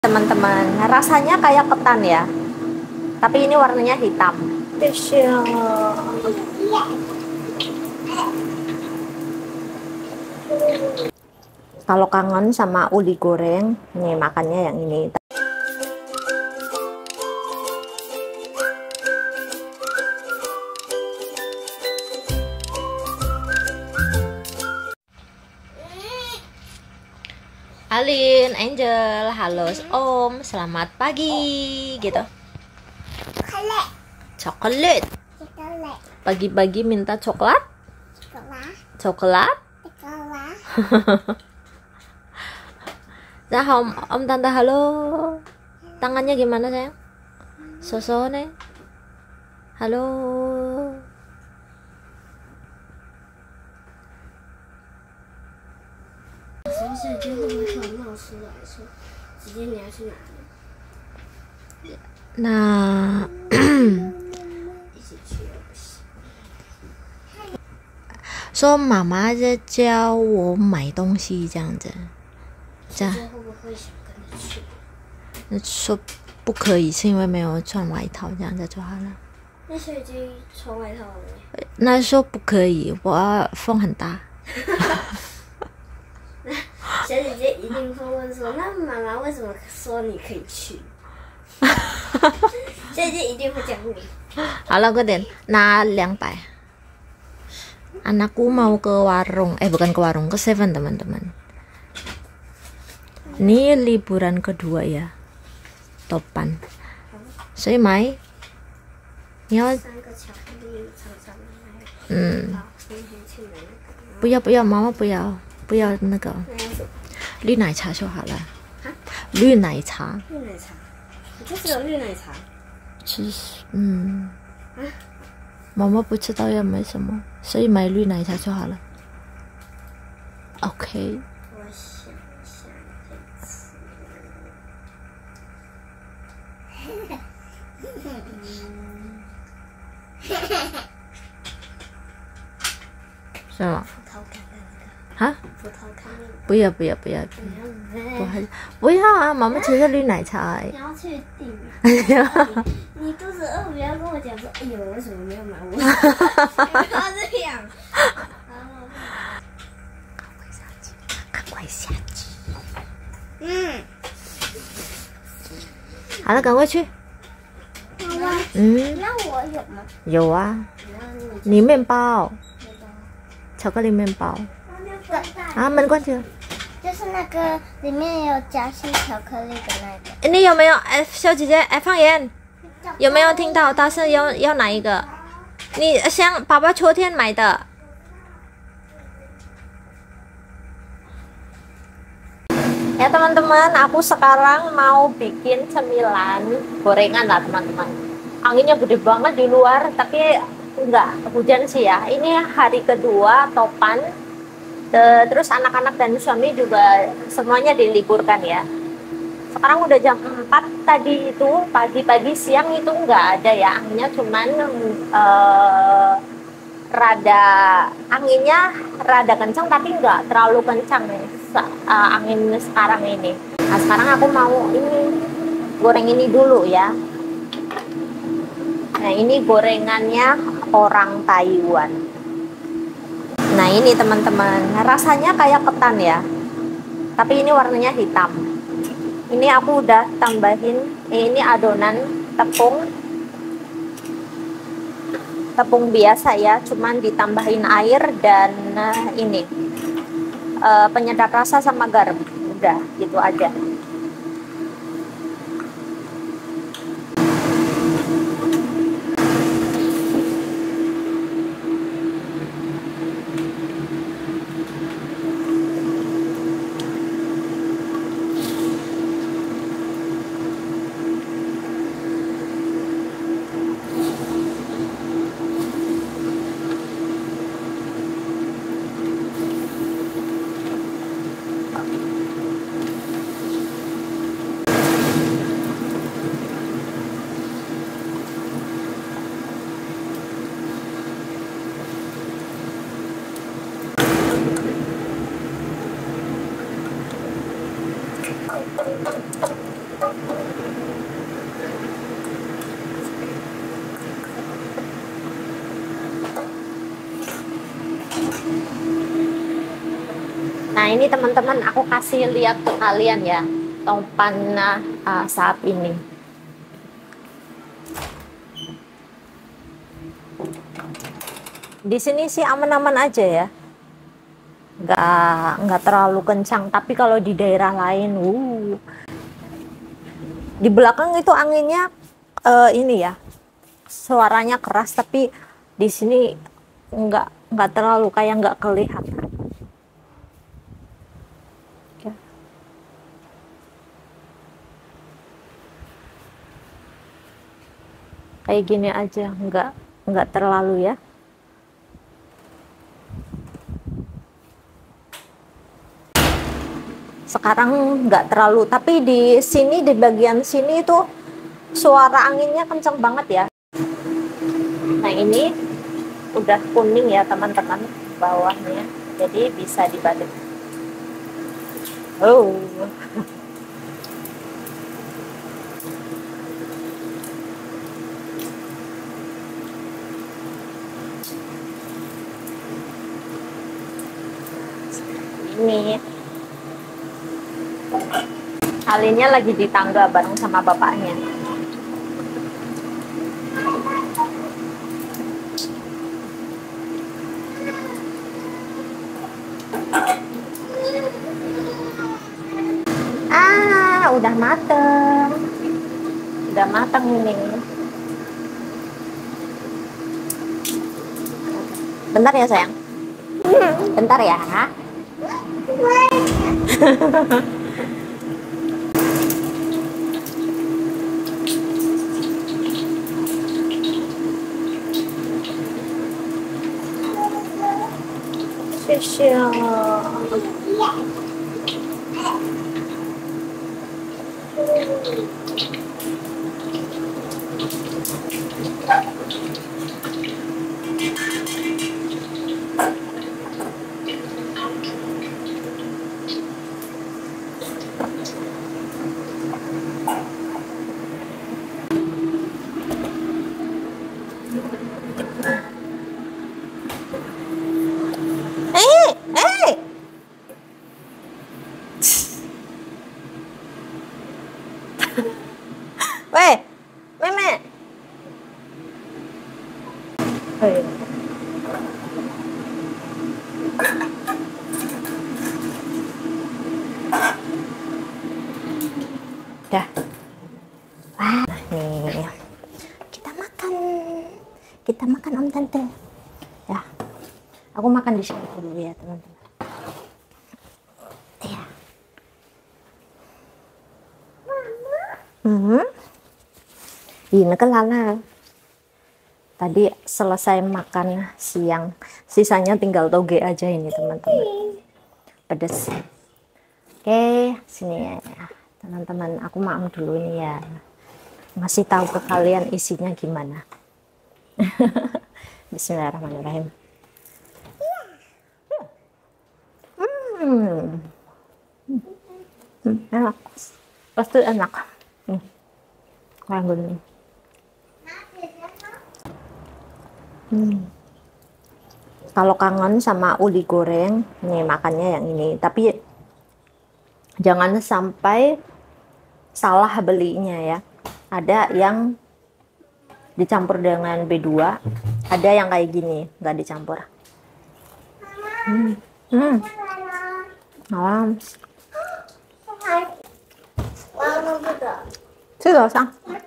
Teman-teman, rasanya kayak ketan ya, tapi ini warnanya hitam. Kalau kangen sama uli goreng, nih makannya yang ini. Alin, Angel, halo Om, selamat pagi, gitu. Coklat. Pagi-pagi minta coklat? Coklat? Nah, Om Tante, halo. Tangannya gimana sayang? Sosone. Halo. Nah,说妈妈在教我买东西这样子，这样说不可以是因为没有穿外套，这样子就好了。 那时候已经穿外套了没？ 那说不可以，我风很大。 小姐姐一定会问说：“那妈妈为什么说你可以去？”小姐姐一定会这样问。 好了，快点拿200. Anakku mau ke warung, bukan ke warung, ke Seven teman-teman. Ini liburan kedua ya, Topan. 所以买，你要 3个巧克力长长的那个。好，今天去买那个。 不要，妈妈不要那个那要什么？ 绿奶茶就好了。 啊？ 绿奶茶。 绿奶茶。你就只有绿奶茶。 其实，妈妈不知道要买什么，所以买绿奶茶就好了。OK。 我想一下，可以吃。 是吗？ 葡萄干的那啊？ 个。葡萄干的。 不要，不要啊！妈妈只是绿奶茶而已。 你要去订。你肚子饿，不要跟我讲说，哎呦，为什么没有买我？不要这样。 赶快下机。好了，赶快去。 好吧。那我有吗？ 有啊，你面包，巧克力面包。啊，门关起来。 就是那个里面有夹心巧克力的那个。 你有没有？小姐姐，方言有没有听到？他是要哪一个？你像爸爸秋天买的。Ya teman-teman, aku sekarang mau bikin cemilan gorengan lah teman-teman. Anginnya gede banget di luar, tapi enggak hujan sih ya. Ini hari kedua Topan. Terus anak-anak dan suami juga semuanya diliburkan ya. Sekarang udah jam 4 tadi itu, pagi-pagi siang itu nggak ada ya anginnya, cuman anginnya rada kencang tapi nggak terlalu kencang nih angin sekarang ini. Nah sekarang aku mau goreng ini dulu ya. Nah ini gorengannya orang Taiwan. Nah ini teman-teman, rasanya kayak ketan ya, tapi ini warnanya hitam. Ini aku udah tambahin, ini adonan tepung biasa ya, cuman ditambahin air dan ini penyedap rasa sama garam, udah gitu aja. ini teman-teman, aku kasih lihat ke kalian ya topan saat ini. Di sini sih aman-aman aja ya, nggak terlalu kencang. Tapi kalau di daerah lain, di belakang itu anginnya ini ya, suaranya keras. Tapi di sini nggak terlalu, kayak nggak kelihatan. Kayak gini aja, nggak terlalu ya. Sekarang nggak terlalu, tapi di sini, di bagian sini itu suara anginnya kencang banget ya. Nah ini udah kuning ya teman-teman bawahnya, jadi bisa dibalik. Oh. Ini Alinya lagi di tangga bareng sama bapaknya. Udah mateng. Udah mateng ini. Bentar ya sayang. Bentar ya. Spesial. Weh, meme. Dah. Wah, nih. Kita makan Om Tante. Ya. Aku makan di sini dulu ya, teman-teman. Ya. Ini kan Lala. Tadi selesai makan siang, sisanya tinggal toge aja ini teman-teman. Pedas. Oke, sini ya teman-teman. Aku makan dulu nih ya. Masih tahu ke kalian isinya gimana. Bismillahirrahmanirrahim. Enak. Pasti enak. Kayak gini. Kalau kangen sama uli goreng, nih makannya yang ini. Tapi jangan sampai salah belinya ya. Ada yang dicampur dengan B2, ada yang kayak gini, nggak dicampur. Malam. Sudah, sang.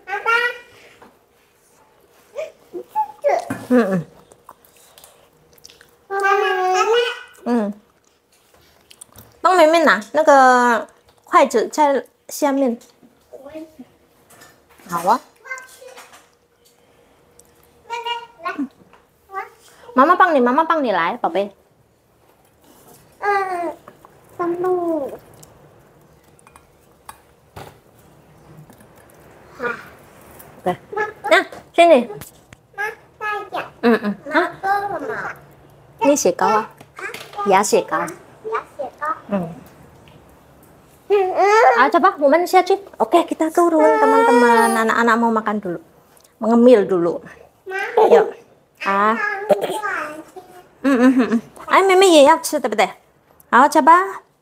帮妹妹拿那个筷子在下面。好啊。妈妈帮你来，宝贝。 上路。 对，那sini。ini 雪糕啊，牙雪糕。Coba momen siapin. Oke, kita turun teman-teman. Anak-anak mau makan dulu, mengemil dulu. Yuk. Meme 也要吃，对不对？好，coba